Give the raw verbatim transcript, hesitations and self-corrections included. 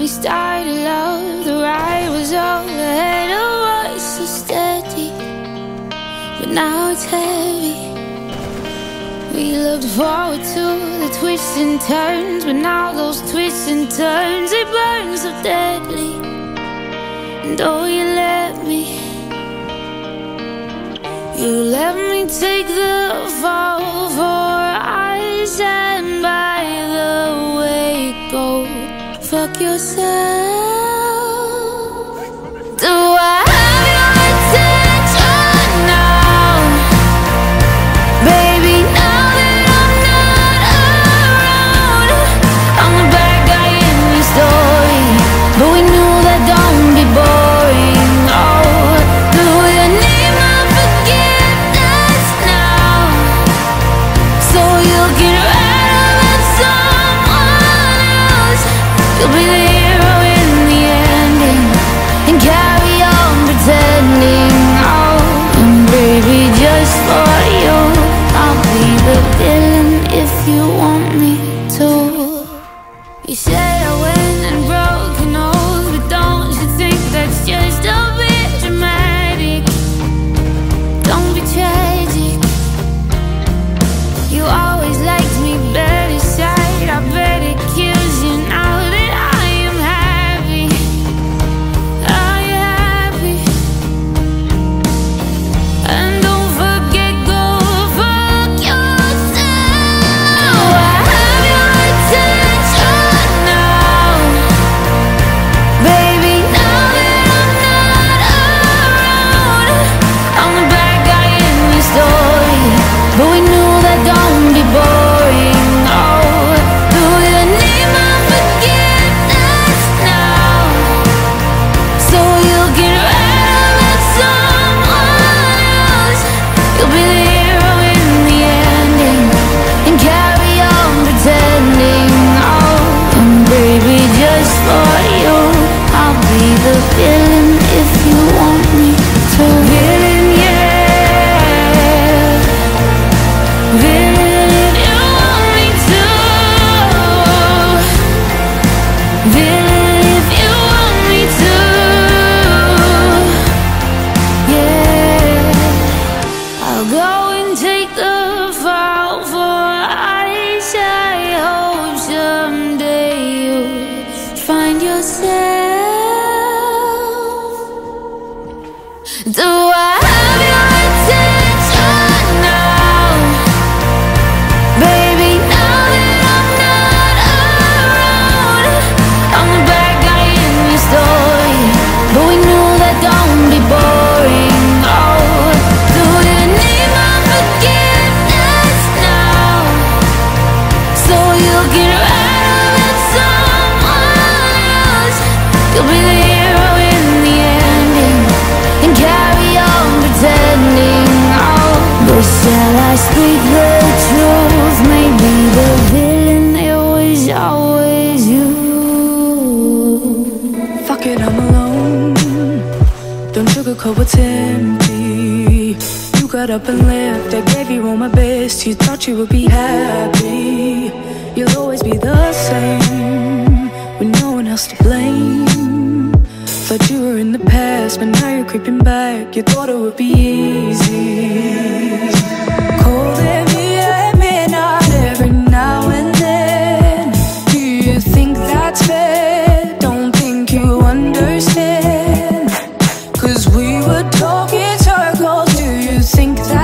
we started love, the ride was all ahead of us, so steady. But now it's heavy. We looked forward to the twists and turns, but now those twists and turns, they burn so deadly. And oh, you let me, you let me take the fall for us, and by the way it goes, fuck yourself. Do I have your attention now? Baby, now that I'm not around, I'm the bad guy in your story, but we knew that don't be boring. Oh, do you need my forgiveness now, so you'll get rid of someone else? You'll be the hero in the ending and carry on pretending. Oh, and baby, just for you, I'll be the villain if you want me to. You said I went and broke your nose, but don't you think that's just a bit dramatic? Don't be tragic. You always liked me better side. I bet it kills you now that I am happy. Are you happy? And don't forget, go fuck yourself. Do I have your attention now? Baby, now that I'm not around, I'm the bad guy in your story, but we knew that don't be boring. Oh, do you need my forgiveness now, so you'll get rid of someone else? You'll be the hero in the ending and carry on pretending. Oh, and baby, just for you, I'll be the villain if you want me to. Villain, yeah. Villain if you want me to. Villain if you want me to. Yeah, I'll go and take the fall for us. I hope someday you'll find yourself. Do I have your attention now? Baby, now that I'm not around, I'm the bad guy in your story, but we knew that don't be boring. Oh, do you need my forgiveness now, so you'll get rid of someone else? You'll be the hero in the ending and carry on pretending. Oh, but shall I speak the truth? Maybe the villain, it was always you. Fuck it, I'm alone. Don't sugarcoat what's empty. You got up and left, I gave you all my best. You thought you would be happy. You'll always be the same, with no one else to blame. Thought you were in the past, but now you're creeping back. You thought it would be easy. Calling me at midnight every now and then. Do you think that's fair? Don't think you understand, 'cause we were talking circles. Do you think that